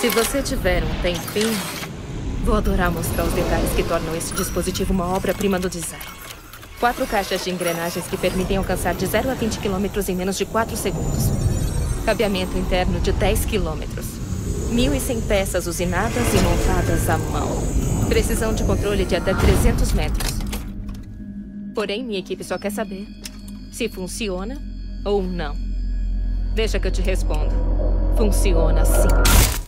Se você tiver um tempinho, vou adorar mostrar os detalhes que tornam esse dispositivo uma obra-prima do design. 4 caixas de engrenagens que permitem alcançar de 0 a 20 km em menos de 4 segundos. Cabeamento interno de 10 km. 1.100 peças usinadas e montadas à mão. Precisão de controle de até 300 metros. Porém, minha equipe só quer saber se funciona ou não. Deixa que eu te respondo. Funciona sim.